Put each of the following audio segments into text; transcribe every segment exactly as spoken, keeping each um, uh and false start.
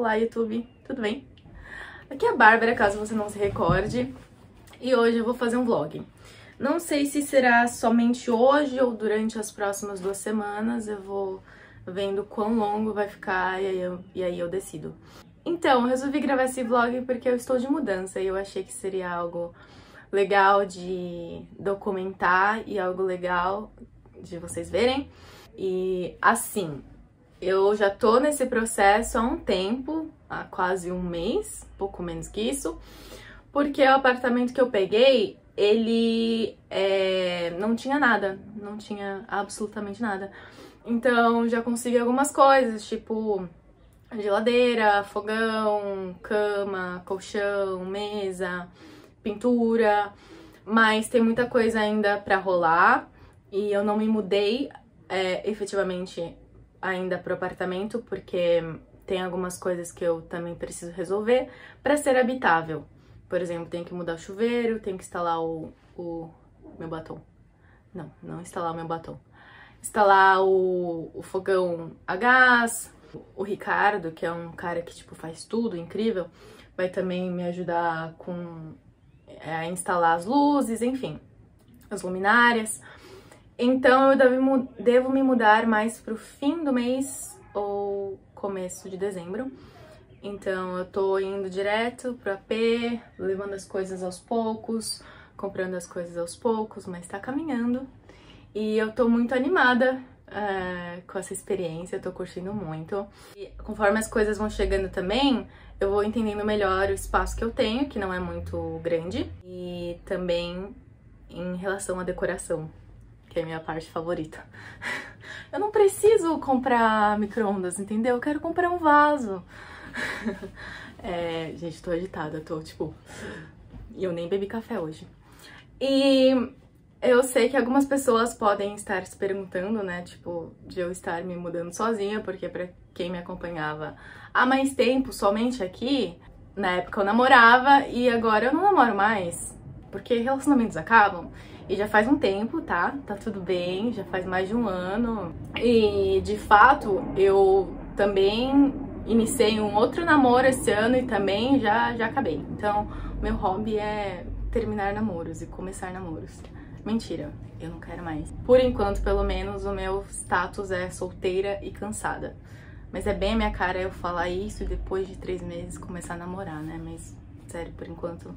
Olá, YouTube, tudo bem? Aqui é a Bárbara, caso você não se recorde, e hoje eu vou fazer um vlog. Não sei se será somente hoje ou durante as próximas duas semanas, eu vou vendo quão longo vai ficar e aí eu, e aí eu decido. Então, eu resolvi gravar esse vlog porque eu estou de mudança e eu achei que seria algo legal de documentar e algo legal de vocês verem. E assim, eu já tô nesse processo há um tempo, há quase um mês, pouco menos que isso, porque o apartamento que eu peguei, ele é, não tinha nada, não tinha absolutamente nada. Então já consegui algumas coisas, tipo geladeira, fogão, cama, colchão, mesa, pintura, mas tem muita coisa ainda pra rolar e eu não me mudei é, efetivamente ainda pro apartamento porque tem algumas coisas que eu também preciso resolver pra ser habitável. Por exemplo, tenho que mudar o chuveiro, tenho que instalar o, o meu batom. Não, não instalar o meu batom. Instalar o, o fogão a gás. O Ricardo, que é um cara que tipo faz tudo incrível, vai também me ajudar com é, a instalar as luzes, enfim, as luminárias. Então eu devo, devo me mudar mais pro fim do mês ou começo de dezembro. Então eu tô indo direto pro A P, levando as coisas aos poucos, comprando as coisas aos poucos, mas tá caminhando. E eu tô muito animada uh, com essa experiência, eu tô curtindo muito. E conforme as coisas vão chegando também, eu vou entendendo melhor o espaço que eu tenho, que não é muito grande. E também em relação à decoração, que é a minha parte favorita. Eu não preciso comprar micro-ondas, entendeu? Eu quero comprar um vaso. É, gente, tô agitada, tô tipo... E eu nem bebi café hoje. E eu sei que algumas pessoas podem estar se perguntando, né, tipo, de eu estar me mudando sozinha, porque pra quem me acompanhava há mais tempo, somente aqui, na época eu namorava e agora eu não namoro mais, porque relacionamentos acabam. E já faz um tempo, tá? Tá tudo bem, já faz mais de um ano. E, de fato, eu também iniciei um outro namoro esse ano e também já, já acabei. Então, meu hobby é terminar namoros e começar namoros. Mentira, eu não quero mais. Por enquanto, pelo menos, o meu status é solteira e cansada. Mas é bem a minha cara eu falar isso e depois de três meses começar a namorar, né? Mas, sério, por enquanto...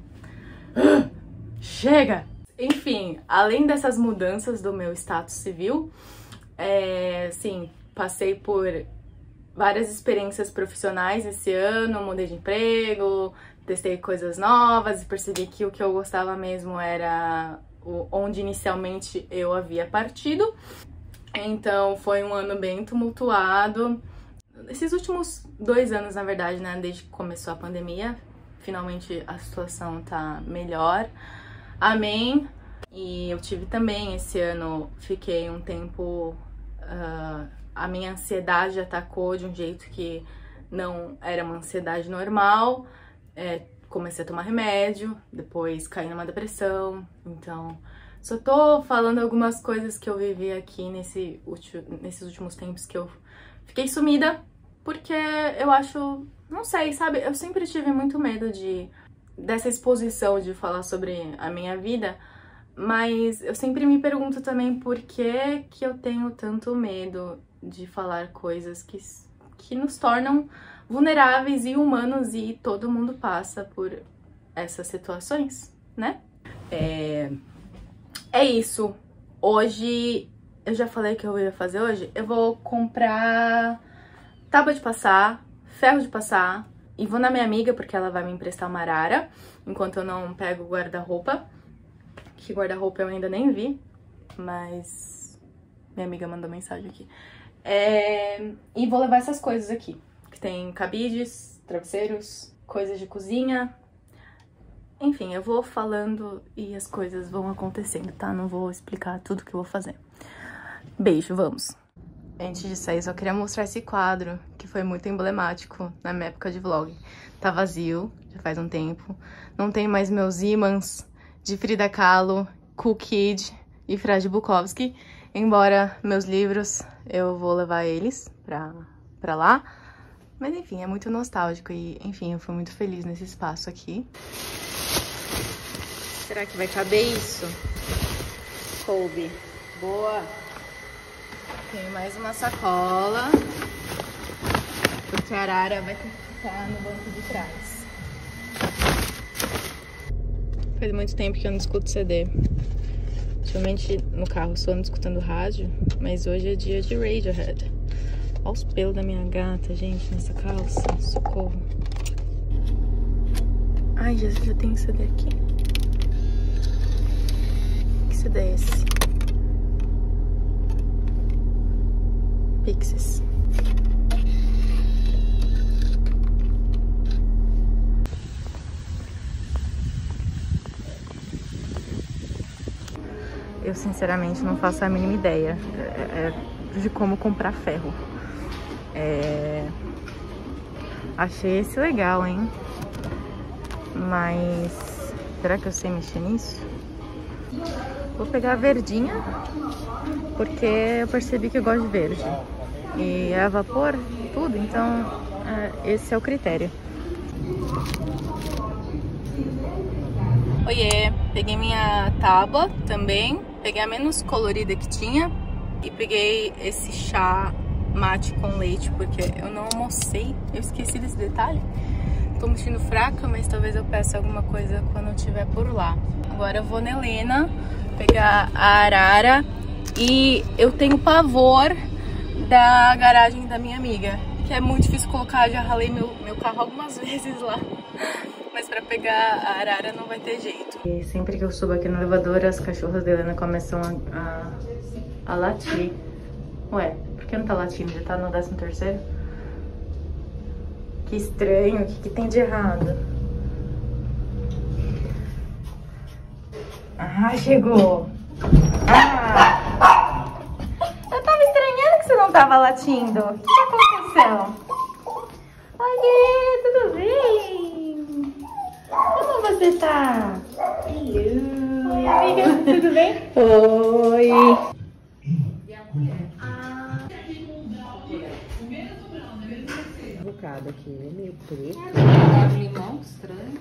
Chega! Enfim, além dessas mudanças do meu status civil, é, sim, passei por várias experiências profissionais esse ano, mudei de emprego, testei coisas novas e percebi que o que eu gostava mesmo era o, onde inicialmente eu havia partido. Então foi um ano bem tumultuado. Esses últimos dois anos, na verdade, né, desde que começou a pandemia, finalmente a situação tá melhor. Amém. E eu tive também esse ano, fiquei um tempo, uh, a minha ansiedade atacou de um jeito que não era uma ansiedade normal. É, comecei a tomar remédio, depois caí numa depressão. Então, só tô falando algumas coisas que eu vivi aqui nesse último, nesses últimos tempos que eu fiquei sumida, porque eu acho, não sei, sabe, eu sempre tive muito medo de dessa exposição de falar sobre a minha vida, mas eu sempre me pergunto também por que que eu tenho tanto medo de falar coisas que, que nos tornam vulneráveis e humanos e todo mundo passa por essas situações, né? É, é isso. Hoje, eu já falei que eu ia fazer hoje, eu vou comprar tábua de passar, ferro de passar, e vou na minha amiga, porque ela vai me emprestar uma arara, enquanto eu não pego o guarda-roupa. Que guarda-roupa eu ainda nem vi, mas minha amiga mandou mensagem aqui. É... E vou levar essas coisas aqui, que tem cabides, travesseiros, coisas de cozinha. Enfim, eu vou falando e as coisas vão acontecendo, tá? Não vou explicar tudo que eu vou fazer. Beijo, vamos! Antes de sair, só queria mostrar esse quadro, que foi muito emblemático na minha época de vlog. Tá vazio, já faz um tempo. Não tem mais meus ímãs de Frida Kahlo, Cool Kid e Frade Bukowski. Embora meus livros, eu vou levar eles pra, pra lá. Mas enfim, é muito nostálgico e, enfim, eu fui muito feliz nesse espaço aqui. Será que vai caber isso? Coube. Boa! Tem mais uma sacola, porque a Arara vai ter que ficar no banco de trás. Faz muito tempo que eu não escuto C D. Ultimamente no carro só ando escutando rádio, mas hoje é dia de Radiohead. Olha os pelos da minha gata, gente, nessa calça. Socorro. Ai, Jesus, já tem C D aqui. Que C D é esse? Pixies. Eu sinceramente não faço a mínima ideia de como comprar ferro. É... Achei esse legal, hein? Mas será que eu sei mexer nisso? Vou pegar a verdinha, porque eu percebi que eu gosto de verde. E é a vapor, tudo, então é, esse é o critério. Oiê, peguei minha tábua também, peguei a menos colorida que tinha e peguei esse chá mate com leite, porque eu não almocei, eu esqueci desse detalhe. Tô me sentindo fraca, mas talvez eu peça alguma coisa quando eu estiver por lá. Agora eu vou na Helena pegar a Arara e eu tenho pavor da garagem da minha amiga, que é muito difícil colocar, já ralei meu, meu carro algumas vezes lá. Mas pra pegar a Arara não vai ter jeito. E sempre que eu subo aqui no elevador, as cachorras da Helena começam a, a, a latir. Ué, por que não tá latindo? Já tá no décimo terceiro? Que estranho, o que, que tem de errado? Ah, chegou! Ah! Eu tava estranhando que você não tava latindo. O que, que aconteceu? Oi, tudo bem? Como você tá? Oi, amiga, tudo bem? Oi! Bocado aqui, é meio preto. Limão estranho.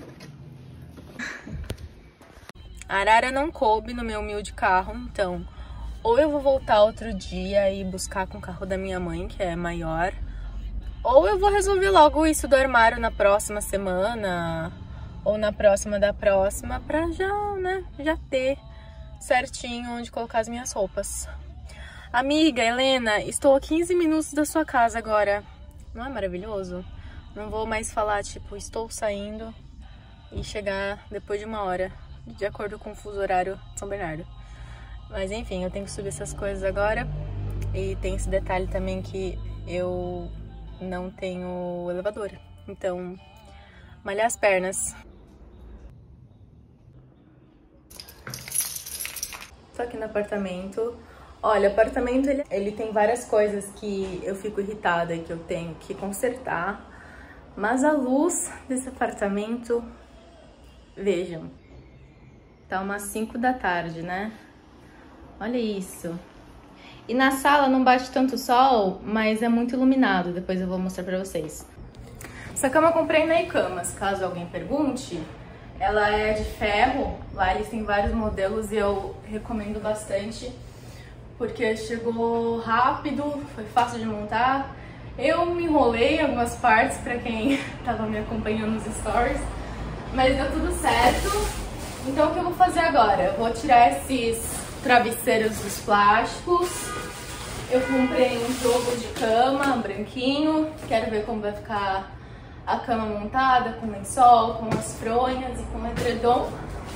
A Arara não coube no meu humilde carro, então ou eu vou voltar outro dia e buscar com o carro da minha mãe, que é maior, ou eu vou resolver logo isso do armário na próxima semana ou na próxima da próxima, pra já, né, já ter certinho onde colocar as minhas roupas. Amiga, Helena, estou a quinze minutos da sua casa agora. Não é maravilhoso? Não vou mais falar, tipo, estou saindo e chegar depois de uma hora, de acordo com o fuso horário de São Bernardo. Mas enfim, eu tenho que subir essas coisas agora. E tem esse detalhe também que eu não tenho elevador. Então, malhar as pernas. Tô aqui no apartamento. Olha, o apartamento ele, ele tem várias coisas que eu fico irritada e que eu tenho que consertar. Mas a luz desse apartamento, vejam, tá umas cinco da tarde, né? Olha isso. E na sala não bate tanto sol, mas é muito iluminado. Depois eu vou mostrar pra vocês. Essa cama eu comprei na Icamas, caso alguém pergunte. Ela é de ferro, lá eles têm vários modelos e eu recomendo bastante. Porque chegou rápido, foi fácil de montar. Eu me enrolei em algumas partes pra quem tava me acompanhando nos stories, mas deu tudo certo. Então o que eu vou fazer agora? Eu vou tirar esses travesseiros dos plásticos. Eu comprei um jogo de cama, branquinho. Quero ver como vai ficar a cama montada, com lençol, com as fronhas e com o edredom.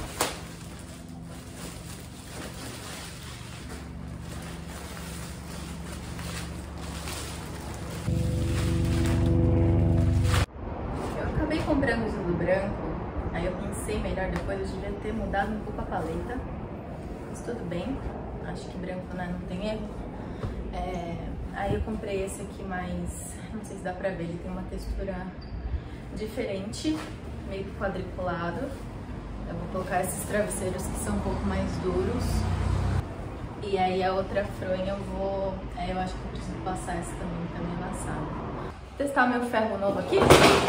Comprando tudo branco, aí eu pensei melhor depois, eu devia ter mudado um pouco a paleta, mas tudo bem, acho que branco, né, não tem erro. É, aí eu comprei esse aqui mais, não sei se dá pra ver, ele tem uma textura diferente, meio quadriculado. Eu vou colocar esses travesseiros que são um pouco mais duros. E aí a outra fronha eu vou, é, eu acho que eu preciso passar essa também, tá meio amassada. testar meu ferro novo aqui.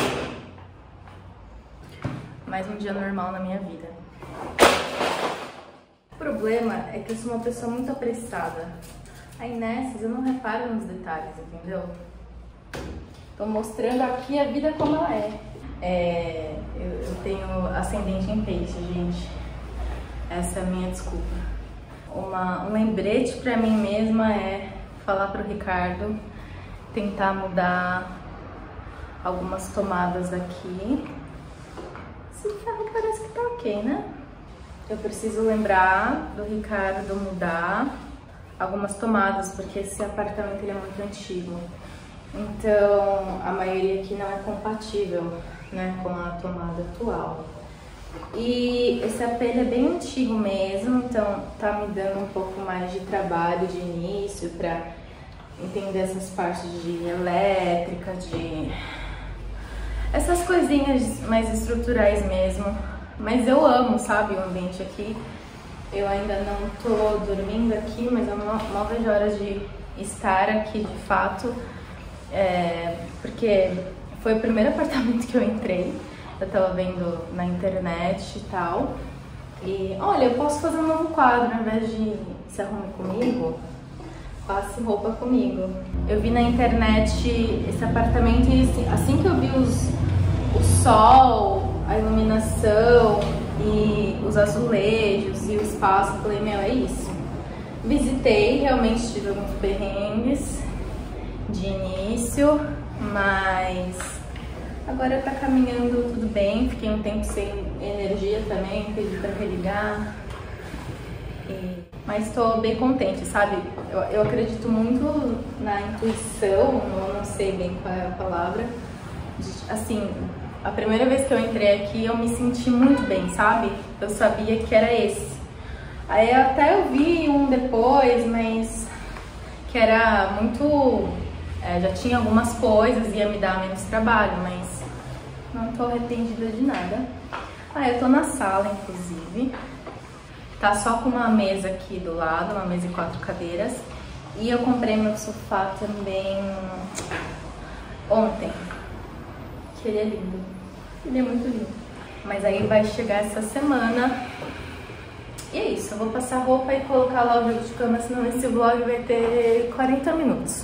Mais um dia normal na minha vida. O problema é que eu sou uma pessoa muito apressada. Aí nessas eu não reparo nos detalhes, entendeu? Tô mostrando aqui a vida como ela é. É eu, eu tenho ascendente em peixe, gente. Essa é a minha desculpa. Uma, um lembrete pra mim mesma é falar pro Ricardo tentar mudar algumas tomadas aqui. Esse ferro parece que tá ok, né? Eu preciso lembrar do Ricardo mudar algumas tomadas, porque esse apartamento ele é muito antigo. Então, a maioria aqui não é compatível, né, com a tomada atual. E esse aparelho é bem antigo mesmo, então tá me dando um pouco mais de trabalho de início pra entender essas partes de elétrica, de essas coisinhas mais estruturais mesmo. Mas eu amo, sabe, o ambiente aqui. Eu ainda não tô dormindo aqui, mas eu não, não vejo horas de estar aqui de fato. É, porque foi o primeiro apartamento que eu entrei. Eu tava vendo na internet e tal. E olha, eu posso fazer um novo quadro, ao invés de se arrume comigo, passe roupa comigo. Eu vi na internet esse apartamento e assim, assim que eu vi os, o sol, a iluminação e os azulejos e o espaço, eu falei, meu, é isso. Visitei, realmente tive alguns perrengues de início, mas agora tá caminhando tudo bem. Fiquei um tempo sem energia também, pedi pra religar. E... mas tô bem contente, sabe? Eu, eu acredito muito na intuição, eu não sei bem qual é a palavra. De, assim, a primeira vez que eu entrei aqui eu me senti muito bem, sabe? Eu sabia que era esse. Aí até eu vi um depois, mas que era muito... É, já tinha algumas coisas, ia me dar menos trabalho, mas não tô arrependida de nada. Ah, eu tô na sala, inclusive. Tá só com uma mesa aqui do lado, uma mesa e quatro cadeiras. E eu comprei meu sofá também ontem, que ele é lindo. Ele é muito lindo. Mas aí vai chegar essa semana. E é isso, eu vou passar roupa e colocar lá o jogo de cama, senão esse vlog vai ter quarenta minutos.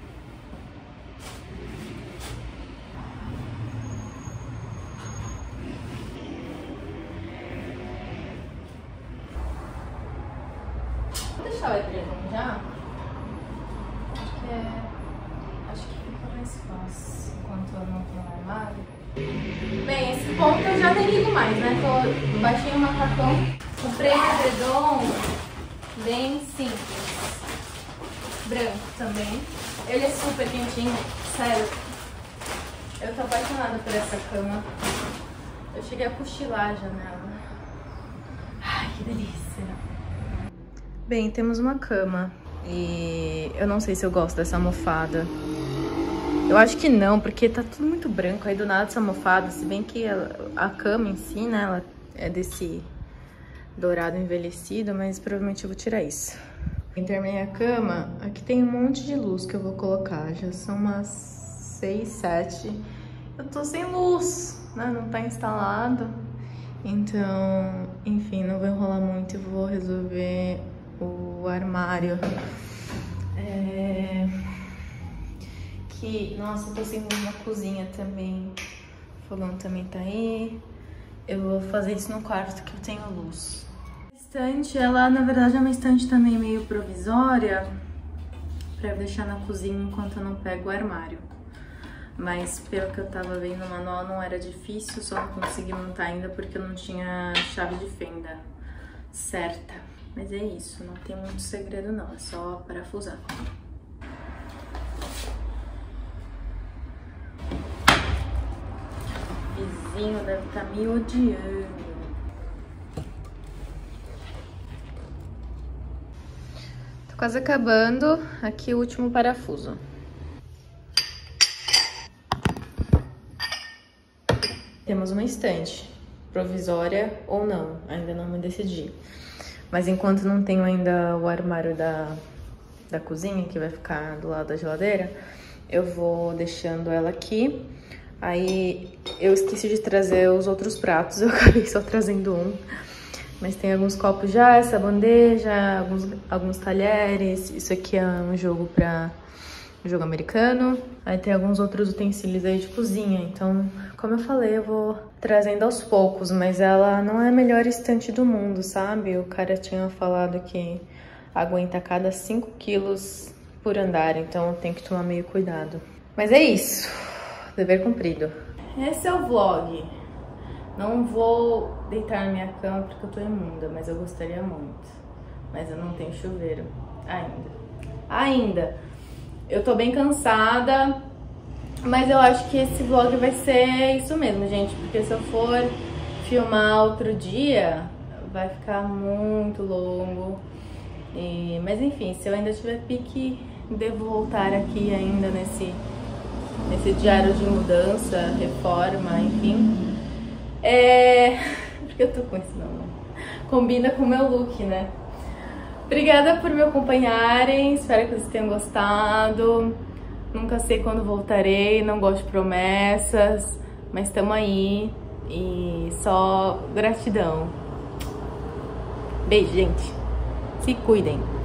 Vou deixar o edredom já, porque acho que fica mais fácil enquanto eu não tô no armário. Bem, esse ponto eu já nem ligo mais, né? Eu baixei o macacão, comprei um edredom bem simples, branco também. Ele é super quentinho, sério. Eu tô apaixonada por essa cama. Eu cheguei a cochilar a janela. Ai, que delícia. Bem, temos uma cama e eu não sei se eu gosto dessa almofada. Eu acho que não, porque tá tudo muito branco aí do nada essa almofada, se bem que ela, a cama em si, né, ela é desse dourado envelhecido, mas provavelmente eu vou tirar isso. Eu terminei a cama, aqui tem um monte de luz que eu vou colocar, já são umas seis, sete. Eu tô sem luz, né, não tá instalado. Então, enfim, não vou enrolar muito e vou resolver o armário. É... Que, nossa, eu tô sem luz na cozinha também. O fogão também tá aí. Eu vou fazer isso no quarto que eu tenho luz. A estante, ela na verdade é uma estante também meio provisória pra eu deixar na cozinha enquanto eu não pego o armário. Mas pelo que eu tava vendo no manual não era difícil, só não consegui montar ainda porque eu não tinha chave de fenda certa. Mas é isso, não tem muito segredo não, é só parafusar. O vizinho deve estar me odiando. Tô quase acabando, aqui o último parafuso. Temos uma estante, provisória ou não, ainda não me decidi. Mas enquanto não tenho ainda o armário da, da cozinha, que vai ficar do lado da geladeira, eu vou deixando ela aqui. Aí eu esqueci de trazer os outros pratos, eu acabei só trazendo um. Mas tem alguns copos já, essa bandeja, alguns, alguns talheres. Isso aqui é um jogo pra um jogo americano. Aí tem alguns outros utensílios aí de cozinha. Então, como eu falei, eu vou trazendo aos poucos. Mas ela não é a melhor estante do mundo, sabe? O cara tinha falado que aguenta a cada cinco quilos por andar. Então tem que tomar meio cuidado. Mas é isso. Dever cumprido. Esse é o vlog. Não vou deitar na minha cama porque eu tô imunda, mas eu gostaria muito. Mas eu não tenho chuveiro ainda. Ainda. Eu tô bem cansada, mas eu acho que esse vlog vai ser isso mesmo, gente. Porque se eu for filmar outro dia, vai ficar muito longo. E, mas enfim, se eu ainda tiver pique, devo voltar aqui ainda nesse... Nesse diário de mudança, reforma, enfim. É... Porque eu tô com isso não, combina com o meu look, né? Obrigada por me acompanharem, espero que vocês tenham gostado. Nunca sei quando voltarei, não gosto de promessas, mas estamos aí e só gratidão. Beijo, gente. Se cuidem.